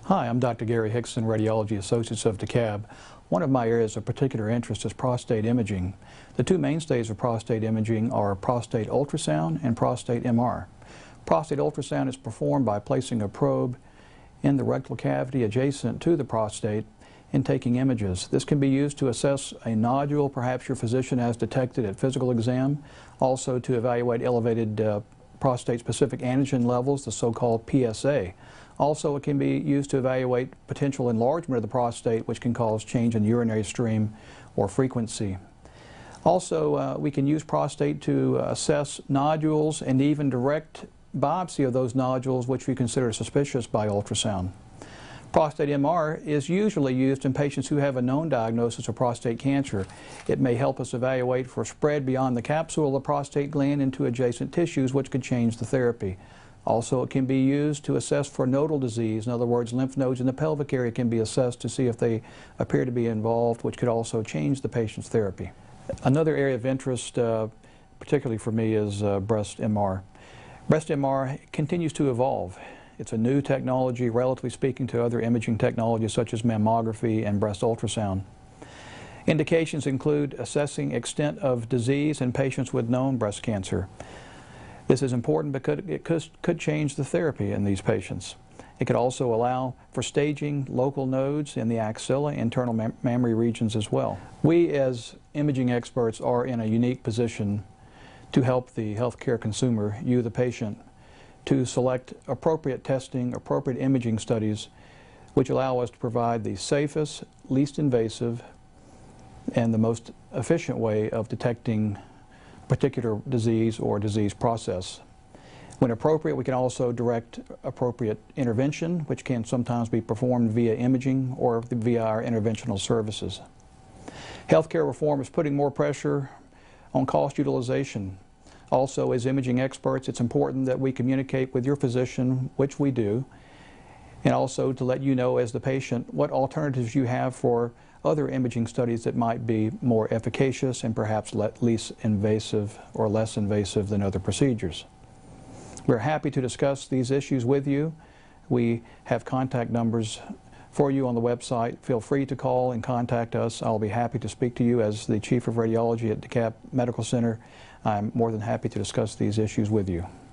Hi, I'm Dr. Gary Hickson, Radiology Associates of DeKalb. One of my areas of particular interest is prostate imaging. The two mainstays of prostate imaging are prostate ultrasound and prostate MR. Prostate ultrasound is performed by placing a probe in the rectal cavity adjacent to the prostate and taking images. This can be used to assess a nodule perhaps your physician has detected at physical exam, also to evaluate elevated prostate-specific antigen levels, the so-called PSA. Also, it can be used to evaluate potential enlargement of the prostate, which can cause change in urinary stream or frequency. Also, we can use prostate to assess nodules and even direct biopsy of those nodules, which we consider suspicious by ultrasound. Prostate MR is usually used in patients who have a known diagnosis of prostate cancer. It may help us evaluate for spread beyond the capsule of the prostate gland into adjacent tissues, which could change the therapy. Also, it can be used to assess for nodal disease. In other words, lymph nodes in the pelvic area can be assessed to see if they appear to be involved, which could also change the patient's therapy. Another area of interest, particularly for me, is breast MR. Breast MR continues to evolve. It's a new technology, relatively speaking, to other imaging technologies such as mammography and breast ultrasound. Indications include assessing extent of disease in patients with known breast cancer. This is important because it could change the therapy in these patients. It could also allow for staging local nodes in the axilla, internal mammary regions as well. We as imaging experts are in a unique position to help the healthcare consumer, you the patient, to select appropriate testing, appropriate imaging studies which allow us to provide the safest, least invasive, and the most efficient way of detecting particular disease or disease process. When appropriate, we can also direct appropriate intervention, which can sometimes be performed via imaging or via our interventional services. Healthcare reform is putting more pressure on cost utilization. Also, as imaging experts, it's important that we communicate with your physician, which we do, and also to let you know as the patient what alternatives you have for other imaging studies that might be more efficacious and perhaps least invasive or less invasive than other procedures. We're happy to discuss these issues with you. We have contact numbers for you on the website. Feel free to call and contact us. I'll be happy to speak to you as the Chief of Radiology at DeKalb Medical Center. I'm more than happy to discuss these issues with you.